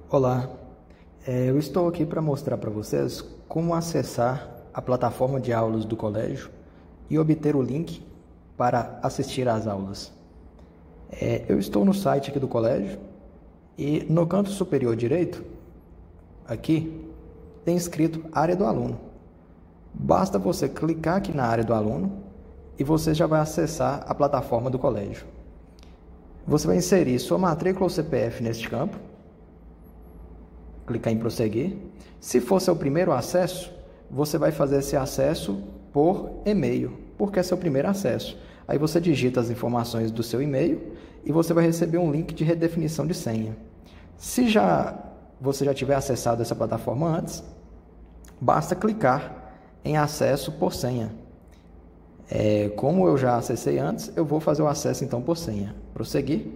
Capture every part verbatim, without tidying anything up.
Olá, é, eu estou aqui para mostrar para vocês como acessar a plataforma de aulas do colégio e obter o link para assistir às aulas. É, eu estou no site aqui do colégio e no canto superior direito, aqui, tem escrito área do aluno. Basta você clicar aqui na área do aluno e você já vai acessar a plataforma do colégio. Você vai inserir sua matrícula ou C P F neste campo, clicar em prosseguir. Se for seu primeiro acesso, você vai fazer esse acesso por e-mail, porque é seu primeiro acesso. Aí você digita as informações do seu e-mail e você vai receber um link de redefinição de senha. Se já você já tiver acessado essa plataforma antes, basta clicar em acesso por senha. É, como eu já acessei antes, eu vou fazer o acesso então por senha. Prosseguir.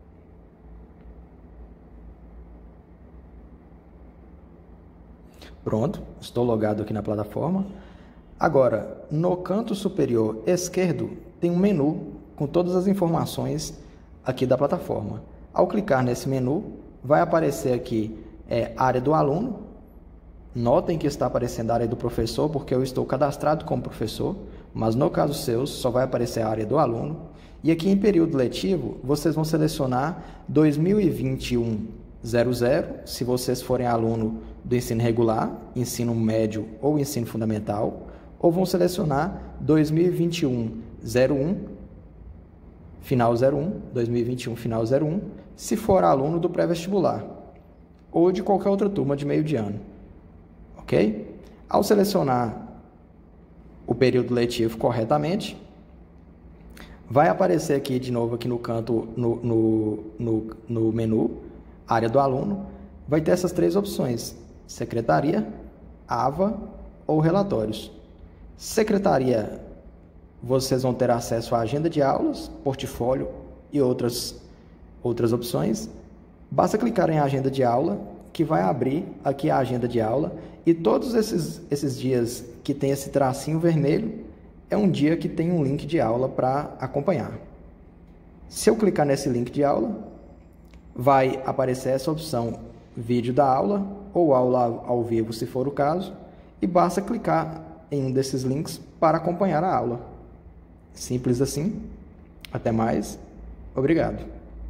Pronto, estou logado aqui na plataforma. Agora, no canto superior esquerdo, tem um menu com todas as informações aqui da plataforma. Ao clicar nesse menu, vai aparecer aqui é, área do aluno. Notem que está aparecendo a área do professor, porque eu estou cadastrado como professor, mas no caso seu, só vai aparecer a área do aluno. E aqui em período letivo, vocês vão selecionar dois mil e vinte e um zero zero, se vocês forem aluno do ensino regular, ensino médio ou ensino fundamental, ou vão selecionar dois mil e vinte e um zero um, final zero um, dois mil e vinte e um final zero um, se for aluno do pré-vestibular, ou de qualquer outra turma de meio de ano. Ok? Ao selecionar o período letivo corretamente, vai aparecer aqui de novo aqui no canto, no, no, no, no menu, área do aluno, vai ter essas três opções: secretaria, ava ou relatórios. Secretaria, vocês vão ter acesso à agenda de aulas, portfólio e outras, outras opções. Basta clicar em agenda de aula, que vai abrir aqui a agenda de aula, e todos esses, esses dias que tem esse tracinho vermelho, é um dia que tem um link de aula para acompanhar. Se eu clicar nesse link de aula, vai aparecer essa opção vídeo da aula ou aula ao vivo, se for o caso, e basta clicar em um desses links para acompanhar a aula. Simples assim. Até mais. Obrigado.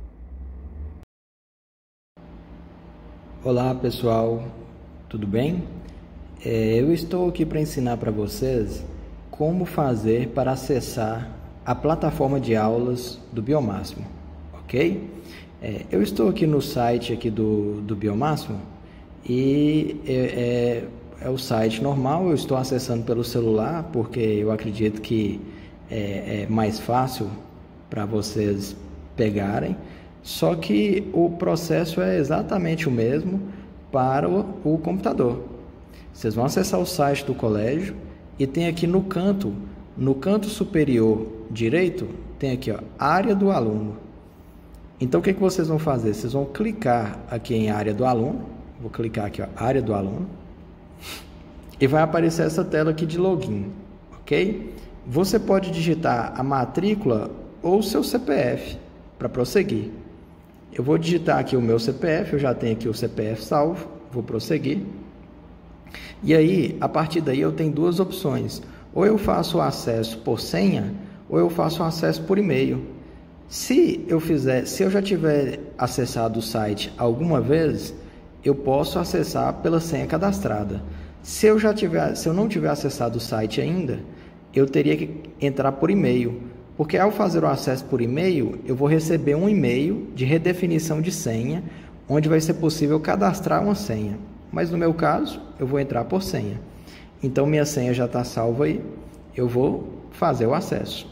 Olá pessoal, tudo bem? É, eu estou aqui para ensinar para vocês como fazer para acessar a plataforma de aulas do Biomáximo, ok? É, eu estou aqui no site aqui do, do Biomáximo e é, é, é o site normal. Eu estou acessando pelo celular porque eu acredito que é, é mais fácil para vocês pegarem. Só que o processo é exatamente o mesmo para o, o computador. Vocês vão acessar o site do colégio e tem aqui no canto, no canto superior direito, tem aqui, ó, área do aluno. Então, o que, que vocês vão fazer? Vocês vão clicar aqui em área do aluno. Vou clicar aqui, ó, área do aluno. E vai aparecer essa tela aqui de login, ok? Você pode digitar a matrícula ou o seu C P F para prosseguir. Eu vou digitar aqui o meu C P F, eu já tenho aqui o C P F salvo, vou prosseguir. E aí, a partir daí, eu tenho duas opções. Ou eu faço o acesso por senha, ou eu faço o acesso por e-mail. Se eu fizer, se eu já tiver acessado o site alguma vez, eu posso acessar pela senha cadastrada. Se eu já tiver, se eu não tiver acessado o site ainda, eu teria que entrar por e-mail, porque ao fazer o acesso por e-mail, eu vou receber um e-mail de redefinição de senha, onde vai ser possível cadastrar uma senha. Mas no meu caso, eu vou entrar por senha. Então minha senha já está salva aí, eu vou fazer o acesso.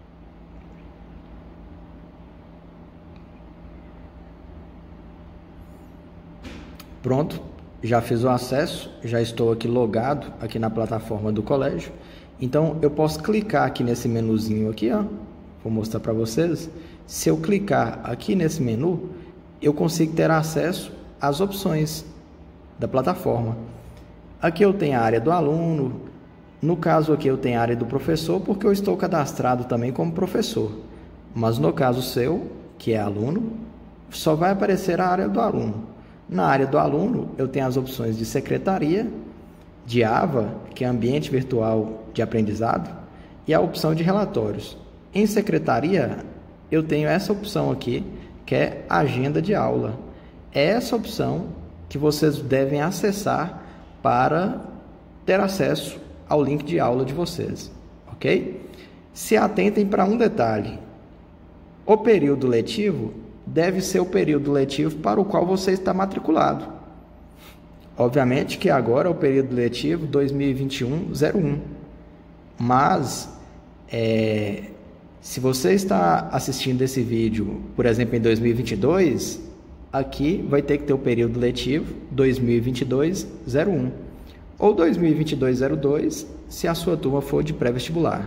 Pronto, já fiz o acesso, já estou aqui logado aqui na plataforma do colégio. Então eu posso clicar aqui nesse menuzinho aqui, ó. Vou mostrar para vocês. Se eu clicar aqui nesse menu, eu consigo ter acesso às opções da plataforma. Aqui eu tenho a área do aluno. No caso aqui eu tenho a área do professor, porque eu estou cadastrado também como professor. Mas no caso seu, que é aluno, só vai aparecer a área do aluno. Na área do aluno, eu tenho as opções de secretaria, de A V A, que é ambiente virtual de aprendizado, e a opção de relatórios. Em secretaria, eu tenho essa opção aqui, que é agenda de aula. É essa opção que vocês devem acessar para ter acesso ao link de aula de vocês, ok? Se atentem para um detalhe: o período letivo deve ser o período letivo para o qual você está matriculado. Obviamente que agora é o período letivo dois mil e vinte e um zero um, mas é, se você está assistindo esse vídeo, por exemplo, em dois mil e vinte e dois, aqui vai ter que ter o período letivo dois mil e vinte e dois zero um ou dois mil e vinte e dois zero dois, se a sua turma for de pré-vestibular.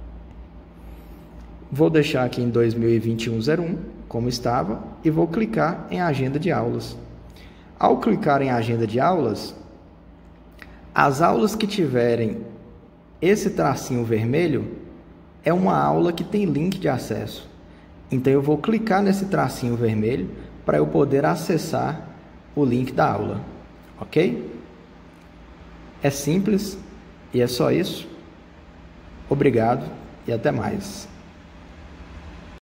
Vou deixar aqui em dois mil e vinte e um zero um, como estava, e vou clicar em agenda de aulas. Ao clicar em agenda de aulas, as aulas que tiverem esse tracinho vermelho é uma aula que tem link de acesso. Então eu vou clicar nesse tracinho vermelho para eu poder acessar o link da aula, ok? É simples e é só isso. Obrigado e até mais.